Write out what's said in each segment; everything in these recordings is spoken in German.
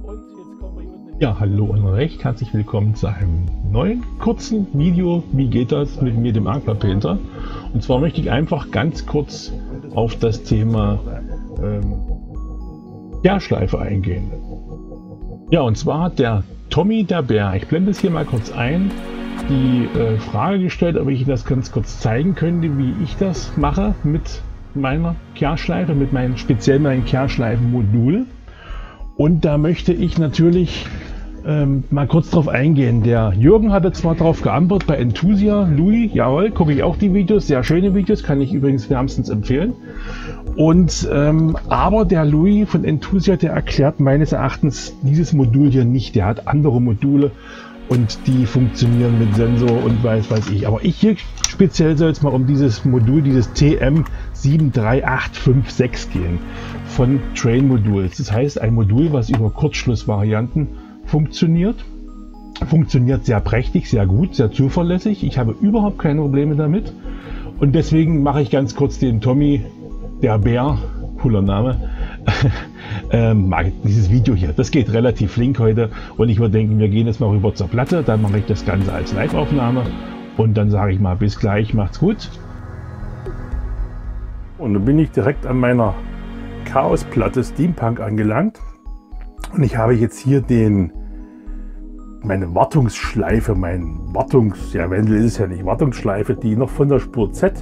Ja, hallo und recht herzlich willkommen zu einem neuen kurzen Video. Wie geht das mit mir, dem Aqua Painter? Und zwar möchte ich einfach ganz kurz auf das Thema Kehrschleife eingehen. Ja, und zwar hat der Tommy der Bär, ich blende es hier mal kurz ein, die Frage gestellt, ob ich Ihnen das ganz kurz zeigen könnte, wie ich das mache mit meiner Kehrschleife, mit meinem speziell meinem Kehrschleifenmodul. Und da möchte ich natürlich mal kurz drauf eingehen. Der Jürgen hatte zwar darauf geantwortet bei Enthusia, Louis, jawohl, gucke ich auch die Videos, sehr schöne Videos, kann ich übrigens wärmstens empfehlen. Und aber der Louis von Enthusia, der erklärt meines Erachtens dieses Modul hier nicht. Der hat andere Module und die funktionieren mit Sensor und weiß ich. Aber ich hier speziell soll es mal um dieses Modul, dieses TM73856 gehen von Train Modules. Das heißt, ein Modul, was über Kurzschlussvarianten funktioniert sehr prächtig, sehr gut, sehr zuverlässig. Ich habe überhaupt keine Probleme damit und deswegen mache ich ganz kurz den Tommy der Bär, cooler Name, mag dieses Video hier. Das geht relativ flink heute und ich würde denken, wir gehen jetzt mal rüber zur Platte, dann mache ich das Ganze als Live-Aufnahme und dann sage ich mal bis gleich, macht's gut. Und dann bin ich direkt an meiner Chaos-Platte Steampunk angelangt. Und ich habe jetzt hier meine Wartungsschleife, Wendel ist es ja nicht, Wartungsschleife, die noch von der Spur Z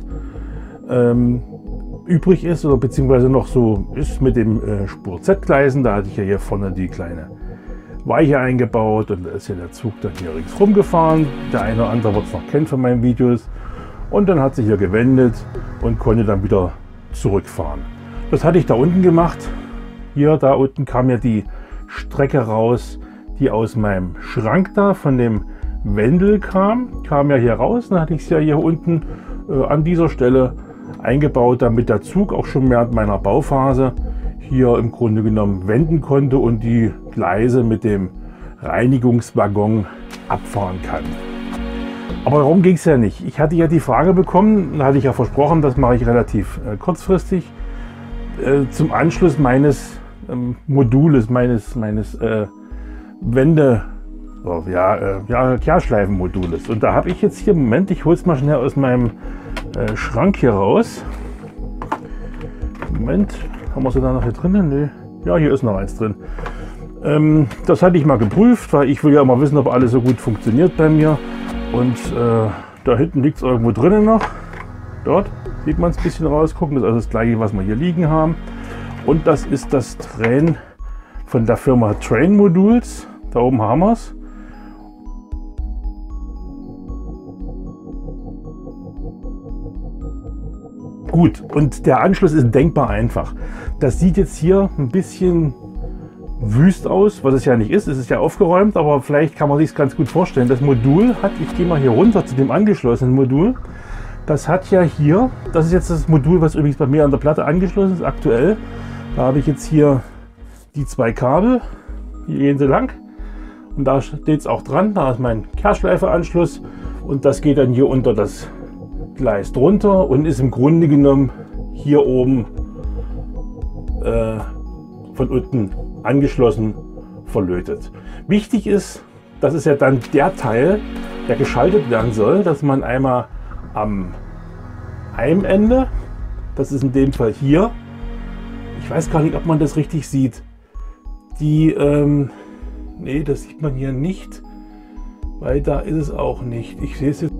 übrig ist oder beziehungsweise noch so ist mit dem Spur Z-Gleisen. Da hatte ich ja hier vorne die kleine Weiche eingebaut und da ist ja der Zug dann hier ringsrum gefahren. Der eine oder andere wird es noch kennen von meinen Videos. Und dann hat sich hier gewendet und konnte dann wieder zurückfahren. Das hatte ich da unten gemacht. Hier, da unten kam ja die Strecke raus, die aus meinem Schrank da von dem Wendel kam ja hier raus. Dann hatte ich es ja hier unten an dieser Stelle eingebaut, damit der Zug auch schon während meiner Bauphase hier im Grunde genommen wenden konnte und die Gleise mit dem Reinigungswaggon abfahren kann. Aber darum ging es ja nicht. Ich hatte ja die Frage bekommen, da hatte ich ja versprochen, das mache ich relativ kurzfristig, zum Anschluss meines Modules, meines Kehrschleifenmodules. Und da habe ich jetzt hier, Moment, ich hole es mal schnell aus meinem Schrank hier raus. Moment, haben wir sie da noch hier drin? Nee. Ja, hier ist noch eins drin. Das hatte ich mal geprüft, weil ich will ja immer wissen, ob alles so gut funktioniert bei mir. Und da hinten liegt es irgendwo drinnen noch. Dort sieht man es ein bisschen rausgucken. Das ist also das gleiche, was wir hier liegen haben. Und das ist das Train von der Firma Train Modules. Da oben haben wir es. Gut, und der Anschluss ist denkbar einfach. Das sieht jetzt hier ein bisschen wüst aus, was es ja nicht ist. Es ist ja aufgeräumt, aber vielleicht kann man sich es ganz gut vorstellen. Das Modul hat, ich gehe mal hier runter zu dem angeschlossenen Modul. Das hat ja hier, das ist jetzt das Modul, was übrigens bei mir an der Platte angeschlossen ist, aktuell. Da habe ich jetzt hier die zwei Kabel, hier gehen sie lang. Und da steht es auch dran, da ist mein Kehrschleife-Anschluss. Und das geht dann hier unter das Gleis drunter und ist im Grunde genommen hier oben von unten angeschlossen verlötet. Wichtig ist, das ist ja dann der Teil, der geschaltet werden soll, dass man einmal am einem Ende, das ist in dem Fall hier, ich weiß gar nicht, ob man das richtig sieht, nee, das sieht man hier nicht, weil da ist es auch nicht. Ich sehe es jetzt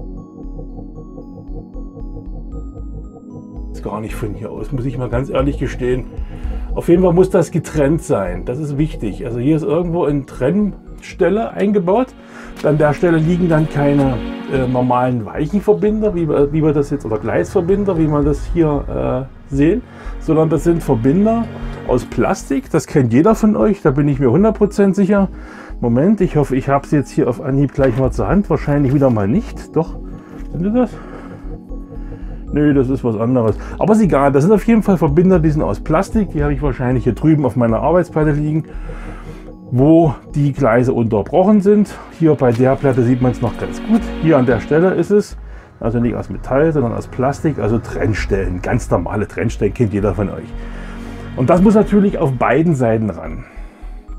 gar nicht von hier aus, muss ich mal ganz ehrlich gestehen. Auf jeden Fall muss das getrennt sein, das ist wichtig. Also hier ist irgendwo eine Trennstelle eingebaut. An der Stelle liegen dann keine normalen Weichenverbinder, wie wir das jetzt, oder Gleisverbinder, wie man das hier sehen, sondern das sind Verbinder aus Plastik. Das kennt jeder von euch, da bin ich mir 100% sicher. Moment, ich hoffe, ich habe es jetzt hier auf Anhieb gleich mal zur Hand. Wahrscheinlich wieder mal nicht. Doch, sind das? Nö, das ist was anderes. Aber ist egal, das sind auf jeden Fall Verbinder, die sind aus Plastik. Die habe ich wahrscheinlich hier drüben auf meiner Arbeitsplatte liegen, wo die Gleise unterbrochen sind. Hier bei der Platte sieht man es noch ganz gut. Hier an der Stelle ist es, also nicht aus Metall, sondern aus Plastik, also Trennstellen. Ganz normale Trennstellen, kennt jeder von euch. Und das muss natürlich auf beiden Seiten ran.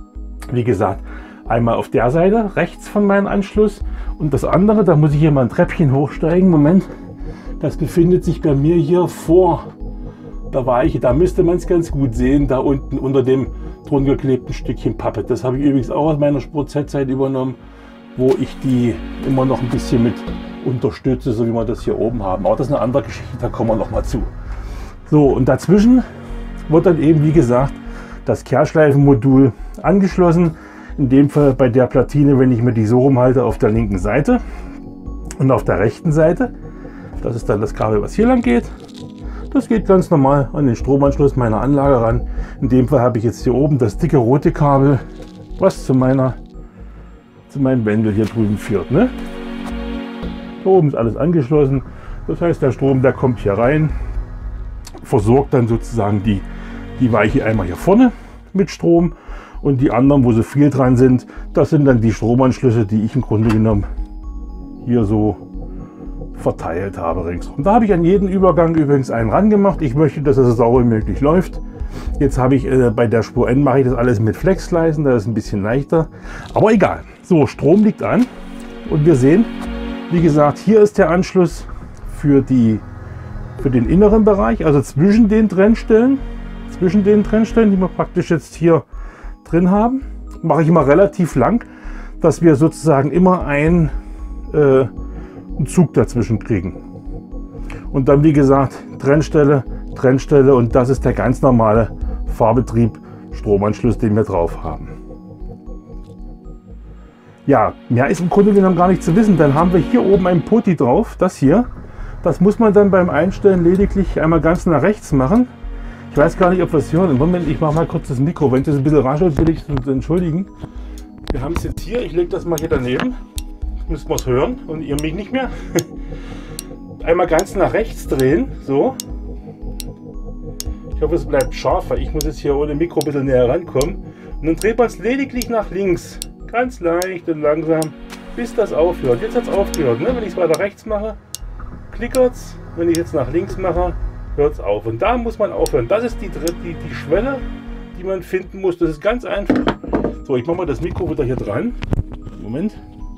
Wie gesagt, einmal auf der Seite rechts von meinem Anschluss und das andere, da muss ich hier mal ein Treppchen hochsteigen. Moment, das befindet sich bei mir hier vor der Weiche. Da müsste man es ganz gut sehen, da unten unter dem drunter geklebten Stückchen Pappe. Das habe ich übrigens auch aus meiner Spur Z-Zeit übernommen, wo ich die immer noch ein bisschen mit unterstütze, so wie wir das hier oben haben. Aber das ist eine andere Geschichte, da kommen wir noch mal zu. So, und dazwischen wird dann eben, wie gesagt, das Kehrschleifenmodul angeschlossen. In dem Fall bei der Platine, wenn ich mir die so rumhalte, auf der linken Seite und auf der rechten Seite. Das ist dann das Kabel, was hier lang geht. Das geht ganz normal an den Stromanschluss meiner Anlage ran. In dem Fall habe ich jetzt hier oben das dicke rote Kabel, was zu meinem Wendel hier drüben führt. Ne? Da oben ist alles angeschlossen. Das heißt, der Strom, der kommt hier rein, versorgt dann sozusagen die Weiche einmal hier vorne mit Strom. Und die anderen, wo so viel dran sind, das sind dann die Stromanschlüsse, die ich im Grunde genommen hier so verteilt habe ringsum. Da habe ich an jeden Übergang übrigens einen ran gemacht. Ich möchte, dass es so sauber wie möglich läuft. Jetzt habe ich bei der Spur N mache ich das alles mit Flexgleisen, da ist ein bisschen leichter. Aber egal. So, Strom liegt an und wir sehen, wie gesagt, hier ist der Anschluss für den inneren Bereich, also zwischen den Trennstellen, die wir praktisch jetzt hier drin haben, mache ich immer relativ lang, dass wir sozusagen immer einen Zug dazwischen kriegen. Und dann, wie gesagt, Trennstelle und das ist der ganz normale Fahrbetrieb Stromanschluss, den wir drauf haben. Ja, mehr ist im Grunde genommen gar nicht zu wissen. Dann haben wir hier oben ein Poti drauf, das hier. Das muss man dann beim Einstellen lediglich einmal ganz nach rechts machen. Ich weiß gar nicht, ob wir es hören. Im Moment, ich mache mal kurz das Mikro. Wenn das ein bisschen raschelt, will ich es entschuldigen. Wir haben es jetzt hier. Ich lege das mal hier daneben. Müssen wir es hören und ihr mich nicht mehr. Einmal ganz nach rechts drehen. So. Ich hoffe, es bleibt scharf, weil ich muss jetzt hier ohne Mikro ein bisschen näher rankommen. Und dann dreht man es lediglich nach links. Ganz leicht und langsam, bis das aufhört. Jetzt hat es aufgehört. Ne? Wenn ich es weiter rechts mache, klickert es. Wenn ich jetzt nach links mache, hört es auf. Und da muss man aufhören. Das ist die Schwelle, die man finden muss. Das ist ganz einfach. So, ich mache mal das Mikro wieder hier dran. Moment.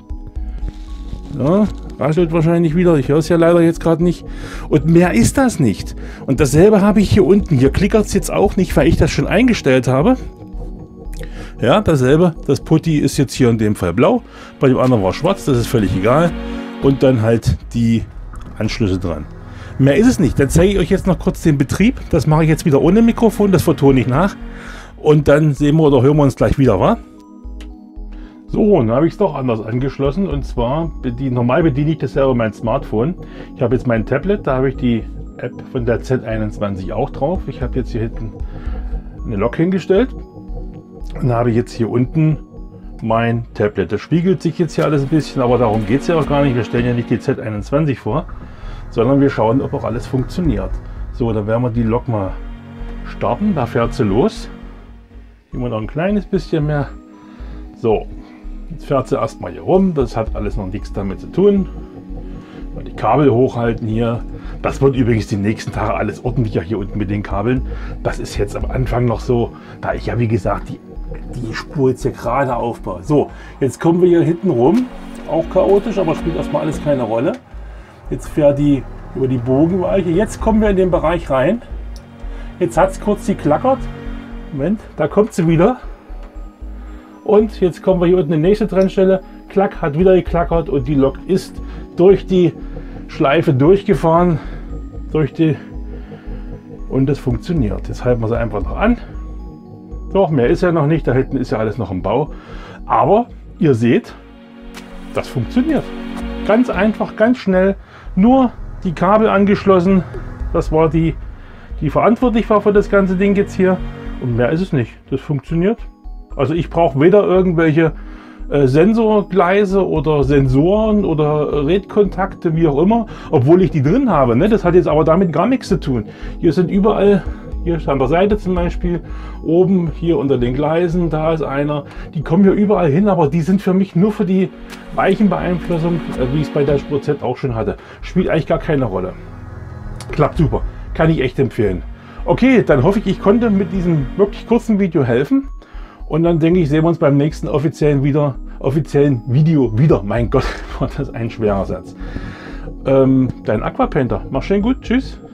Ja, raschelt wahrscheinlich wieder. Ich höre es ja leider jetzt gerade nicht. Und mehr ist das nicht. Und dasselbe habe ich hier unten. Hier klickert es jetzt auch nicht, weil ich das schon eingestellt habe. Ja, dasselbe. Das Putty ist jetzt hier in dem Fall blau. Bei dem anderen war schwarz. Das ist völlig egal. Und dann halt die Anschlüsse dran. Mehr ist es nicht. Dann zeige ich euch jetzt noch kurz den Betrieb. Das mache ich jetzt wieder ohne Mikrofon. Das vertone ich nach. Und dann sehen wir oder hören wir uns gleich wieder, wa? So, dann habe ich es doch anders angeschlossen. Und zwar, normal bediene ich das selber mein Smartphone. Ich habe jetzt mein Tablet. Da habe ich die App von der Z21 auch drauf. Ich habe jetzt hier hinten eine Lok hingestellt. Und dann habe ich jetzt hier unten mein Tablet. Das spiegelt sich jetzt hier alles ein bisschen, aber darum geht es ja auch gar nicht. Wir stellen ja nicht die Z21 vor, sondern wir schauen, ob auch alles funktioniert. So, dann werden wir die Lok mal starten. Da fährt sie los. Immer noch ein kleines bisschen mehr. So, jetzt fährt sie erstmal hier rum. Das hat alles noch nichts damit zu tun. Mal die Kabel hochhalten hier. Das wird übrigens die nächsten Tage alles ordentlicher hier unten mit den Kabeln. Das ist jetzt am Anfang noch so, da ich ja wie gesagt die Spur jetzt hier gerade aufbaue. So, jetzt kommen wir hier hinten rum. Auch chaotisch, aber spielt erstmal alles keine Rolle. Jetzt fährt die über die Bogenweiche. Jetzt kommen wir in den Bereich rein. Jetzt hat es kurz geklackert. Moment, da kommt sie wieder. Und jetzt kommen wir hier unten in die nächste Trennstelle. Klack, hat wieder geklackert und die Lok ist durch die Schleife durchgefahren. Und das funktioniert. Jetzt halten wir sie einfach noch an. Doch, mehr ist ja noch nicht. Da hinten ist ja alles noch im Bau. Aber ihr seht, das funktioniert. Ganz einfach, ganz schnell. Nur die Kabel angeschlossen. Das war die verantwortlich war für das ganze Ding jetzt hier. Und mehr ist es nicht. Das funktioniert. Also ich brauche weder irgendwelche Sensorgleise oder Sensoren oder Redkontakte, wie auch immer, obwohl ich die drin habe. Ne? Das hat jetzt aber damit gar nichts zu tun. Hier sind überall, hier an der Seite zum Beispiel, oben hier unter den Gleisen, da ist einer. Die kommen hier überall hin, aber die sind für mich nur für die Weichenbeeinflussung, wie ich es bei der Spur Z auch schon hatte. Spielt eigentlich gar keine Rolle. Klappt super. Kann ich echt empfehlen. Okay, dann hoffe ich, ich konnte mit diesem wirklich kurzen Video helfen. Und dann denke ich, sehen wir uns beim nächsten offiziellen Video wieder. Mein Gott, war das ein schwerer Satz. Dein Aquapanther. Mach schön gut. Tschüss.